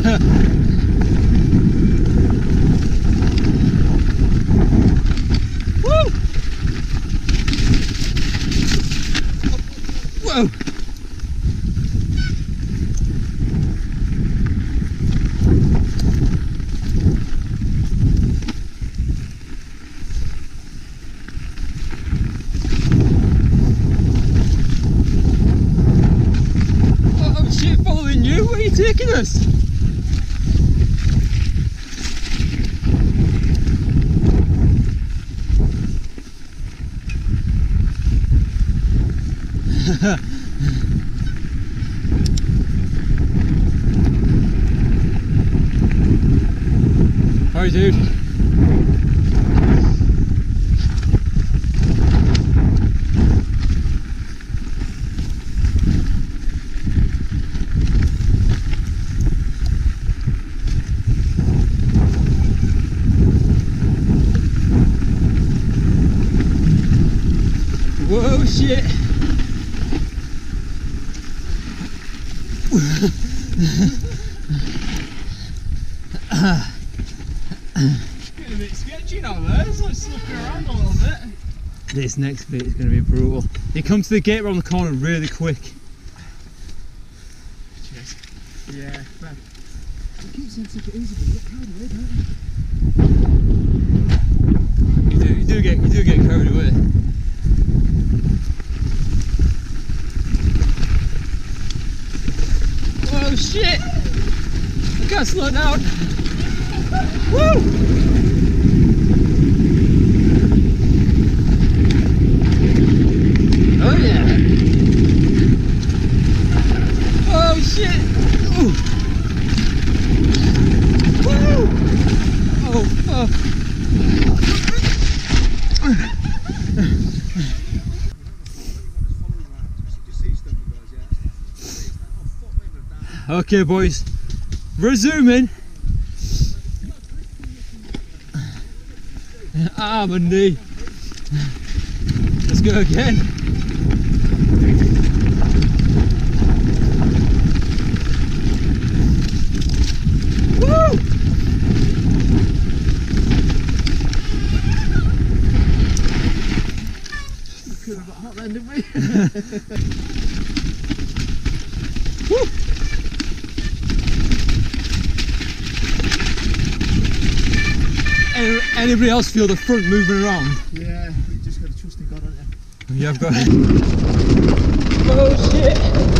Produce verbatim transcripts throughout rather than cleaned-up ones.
Woo! Whoa! Oh shit, following you? Where are you taking us? Hi dude. Whoa shit. Getting a bit sketchy now there, it's like slipping around a little bit. This next bit is going to be brutal. You come to the gate around the corner really quick. Cheers. Yeah, man. You keep saying take it easy, but you get carried away, don't you? You do, you do get, you do get carried away. Oh shit! I can't slow down. Woo! Oh yeah! Oh shit! Ooh. Woo! Oh fuck! Okay boys, resuming. Arm and knee. Let's go again. Woo! We could have got hot then, didn't we? Woo! Any, anybody else feel the front moving around? Yeah, you just got to trust in God, haven't you? Yeah, I've got it. Oh shit!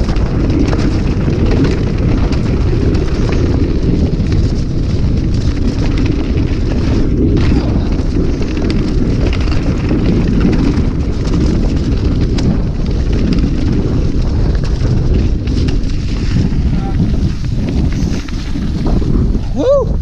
Woo!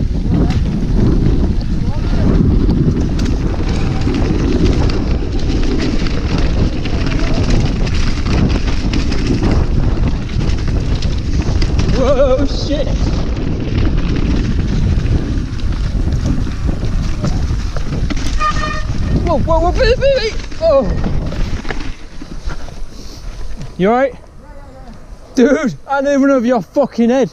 Whoa, shit! Whoa, whoa, whoa, baby, baby! Oh! You alright? Yeah, yeah, yeah. Dude, I didn't even over your fucking head.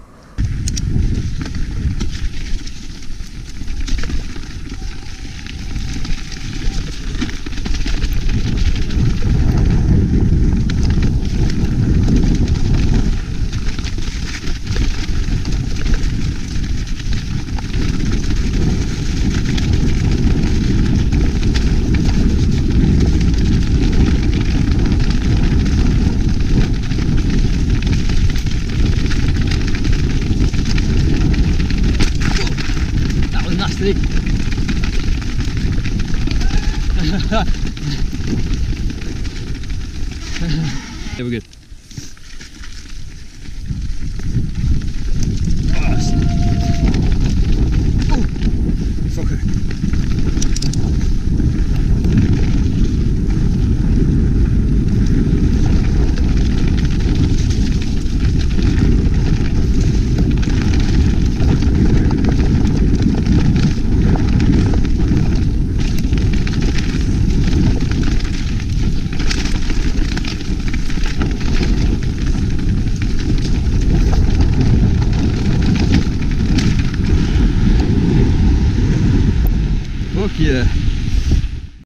Nasty. Yeah, we're good. Oh, oh, fucker. Fuck yeah.